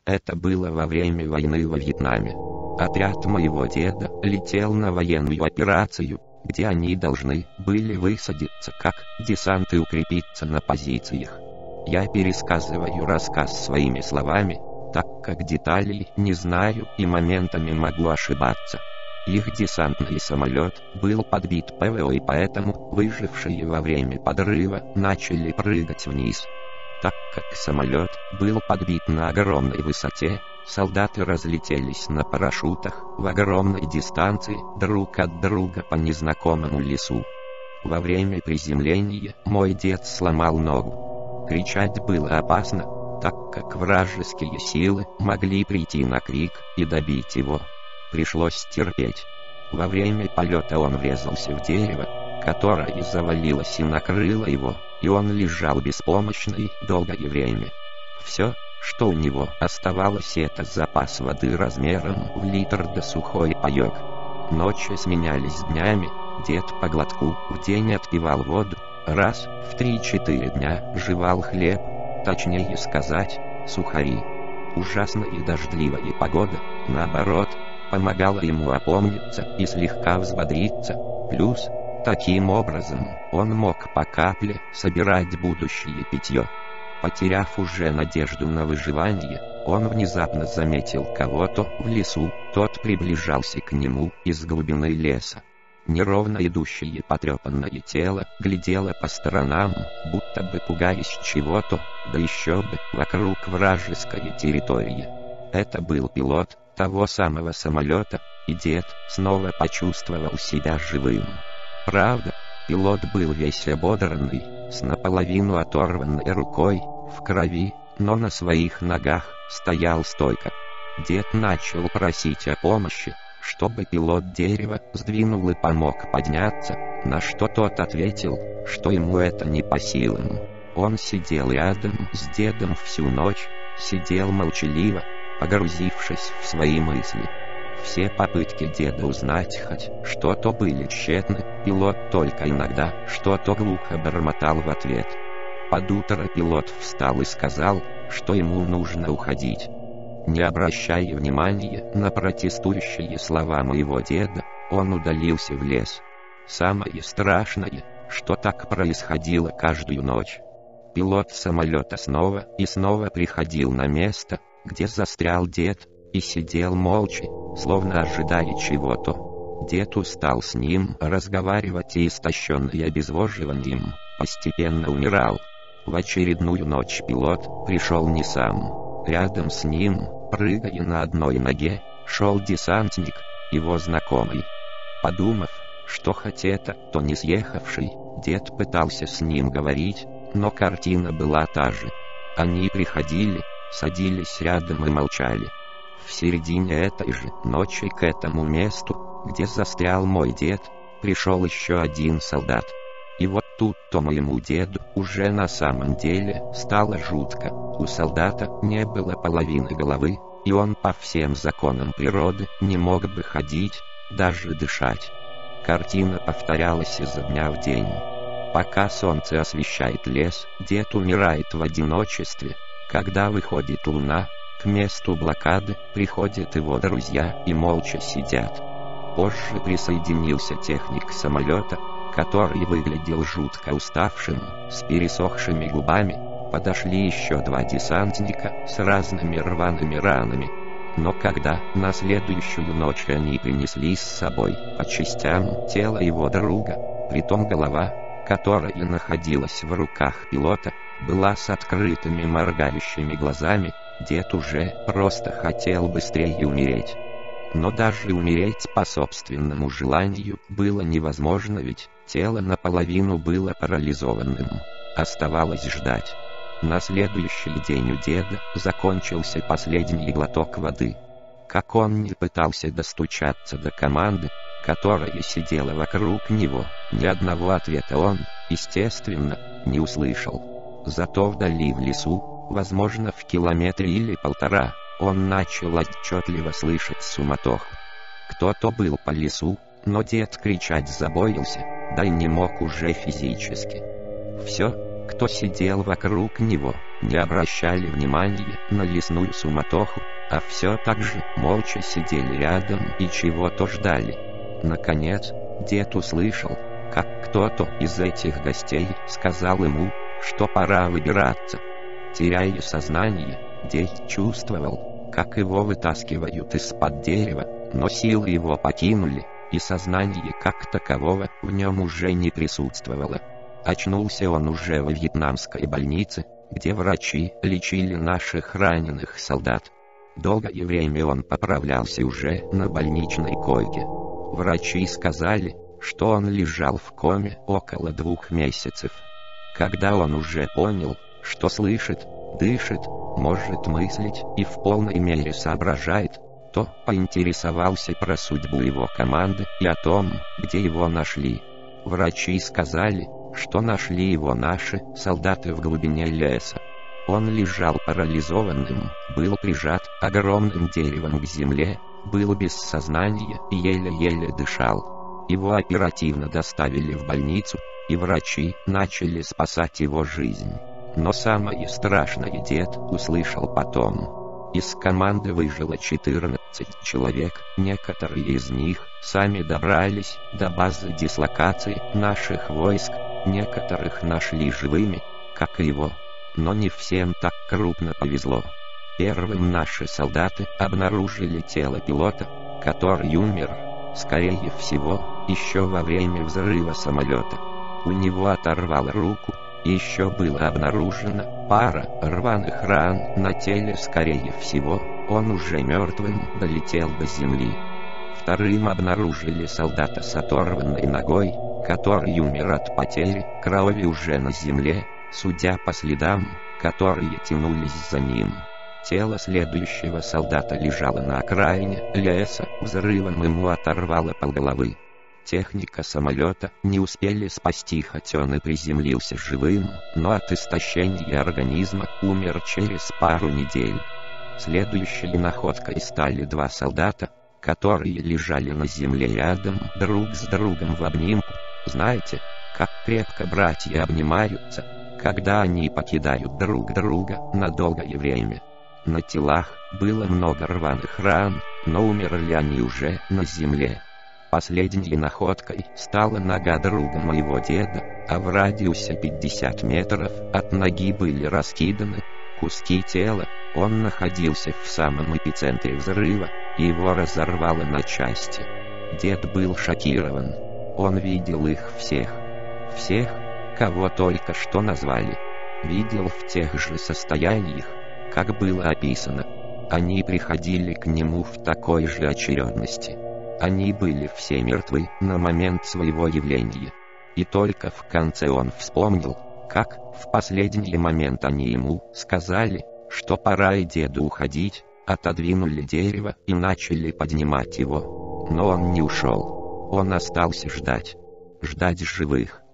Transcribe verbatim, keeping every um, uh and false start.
Это было во время войны во Вьетнаме. Отряд моего деда летел на военную операцию, где они должны были высадиться как десант и укрепиться на позициях. Я пересказываю рассказ своими словами, так как деталей не знаю и моментами могу ошибаться. Их десантный самолет был подбит ПВО, и поэтому выжившие во время подрыва начали прыгать вниз. Так как самолет был подбит на огромной высоте, солдаты разлетелись на парашютах в огромной дистанции друг от друга по незнакомому лесу. Во время приземления мой дед сломал ногу. Кричать было опасно, так как вражеские силы могли прийти на крик и добить его. Пришлось терпеть. Во время полета он врезался в дерево, которое завалилось и накрыло его, и он лежал беспомощный долгое время. Все, что у него оставалось, это запас воды размером в литр да сухой паёк. Ночи сменялись днями, дед по глотку в день отпивал воду, раз в три-четыре дня жевал хлеб, точнее сказать, сухари. Ужасная дождливая погода, наоборот, помогала ему опомниться и слегка взбодриться, плюс, таким образом, он мог по капле собирать будущее питье. Потеряв уже надежду на выживание, он внезапно заметил кого-то в лесу, тот приближался к нему из глубины леса. Неровно идущее потрепанное тело глядело по сторонам, будто бы пугаясь чего-то, да еще бы вокруг вражеская территория. Это был пилот того самого самолета, и дед снова почувствовал себя живым. Правда, пилот был весь ободранный, с наполовину оторванной рукой, в крови, но на своих ногах стоял стойко. Дед начал просить о помощи, чтобы пилот дерева сдвинул и помог подняться, на что тот ответил, что ему это не по силам. Он сидел рядом с дедом всю ночь, сидел молчаливо, погрузившись в свои мысли. Все попытки деда узнать хоть что-то были тщетны, пилот только иногда что-то глухо бормотал в ответ. Под утро пилот встал и сказал, что ему нужно уходить. Не обращая внимания на протестующие слова моего деда, он удалился в лес. Самое страшное, что так происходило каждую ночь. Пилот самолета снова и снова приходил на место, где застрял дед, и сидел молча, словно ожидая чего-то. Дед устал с ним разговаривать и, истощенный обезвоживанием, постепенно умирал. В очередную ночь пилот пришел не сам. Рядом с ним, прыгая на одной ноге, шел десантник, его знакомый. Подумав, что хоть это, то не съехавший, дед пытался с ним говорить, но картина была та же. Они приходили, садились рядом и молчали. В середине этой же ночи к этому месту, где застрял мой дед, пришел еще один солдат. И вот тут-то моему деду уже на самом деле стало жутко. У солдата не было половины головы, и он по всем законам природы не мог бы ходить, даже дышать. Картина повторялась изо дня в день. Пока солнце освещает лес, дед умирает в одиночестве. Когда выходит луна, к месту блокады приходят его друзья и молча сидят. Позже присоединился техник самолета, который выглядел жутко уставшим, с пересохшими губами. Подошли еще два десантника с разными рваными ранами. Но когда на следующую ночь они принесли с собой по частям тело его друга, притом голова, которая находилась в руках пилота, была с открытыми моргающими глазами, дед уже просто хотел быстрее умереть. Но даже умереть по собственному желанию было невозможно, ведь тело наполовину было парализованным. Оставалось ждать. На следующий день у деда закончился последний глоток воды. Как он не пытался достучаться до команды, которая сидела вокруг него, ни одного ответа он, естественно, не услышал. Зато вдали в лесу, возможно в километре или полтора, он начал отчетливо слышать суматоху. Кто-то был по лесу, но дед кричать забоился, да и не мог уже физически. Все, кто сидел вокруг него, не обращали внимания на лесную суматоху, а все так же молча сидели рядом и чего-то ждали. Наконец, дед услышал, как кто-то из этих гостей сказал ему, что пора выбираться. Теряя сознание, дед чувствовал, как его вытаскивают из-под дерева, но силы его покинули, и сознание как такового в нем уже не присутствовало. Очнулся он уже во вьетнамской больнице, где врачи лечили наших раненых солдат. Долгое время он поправлялся уже на больничной койке. Врачи сказали, что он лежал в коме около двух месяцев. Когда он уже понял, что слышит, дышит, может мыслить и в полной мере соображает, то поинтересовался про судьбу его команды и о том, где его нашли. Врачи сказали, что нашли его наши солдаты в глубине леса. Он лежал парализованным, был прижат огромным деревом к земле, был без сознания и еле-еле дышал. Его оперативно доставили в больницу, и врачи начали спасать его жизнь. Но самое страшное дед услышал потом. Из команды выжило четырнадцать человек, некоторые из них сами добрались до базы дислокации наших войск, некоторых нашли живыми, как и его. Но не всем так крупно повезло. Первым наши солдаты обнаружили тело пилота, который умер, скорее всего, еще во время взрыва самолета. У него оторвало руку, и еще было обнаружено пара рваных ран на теле, скорее всего, он уже мертвым долетел до земли. Вторым обнаружили солдата с оторванной ногой, который умер от потери крови уже на земле, судя по следам, которые тянулись за ним. Тело следующего солдата лежало на окраине леса, взрывом ему оторвало полголовы. Техника самолета не успели спасти, хотя он и приземлился живым, но от истощения организма умер через пару недель. Следующей находкой стали два солдата, которые лежали на земле рядом друг с другом в обнимку. Знаете, как крепко братья обнимаются, когда они покидают друг друга на долгое время. На телах было много рваных ран, но умерли они уже на земле. Последней находкой стала нога друга моего деда, а в радиусе пятьдесят метров от ноги были раскиданы куски тела. Он находился в самом эпицентре взрыва, и его разорвало на части. Дед был шокирован. Он видел их всех. Всех, кого только что назвали. Видел в тех же состояниях, как было описано. Они приходили к нему в такой же очередности. Они были все мертвы на момент своего явления. И только в конце он вспомнил, как в последний момент они ему сказали, что пора и деду уходить, отодвинули дерево и начали поднимать его. Но он не ушел. Он остался ждать. Ждать живых.